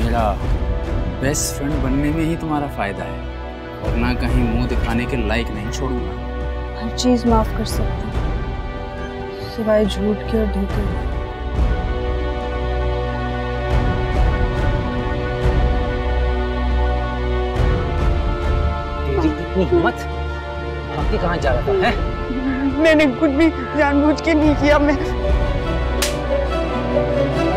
मेरा best friend बनने में ही तुम्हारा फायदा है और ना कहीं मुंह दिखाने के लायक नहीं छोड़ूंगा। हर चीज माफ कर सकती हूँ सिवाय झूठ के और धोखे के। तेरी इतनी हिम्मत, भाग के कहाँ जा रहा था? मैंने कुछ भी जानबूझ के नहीं किया। मैं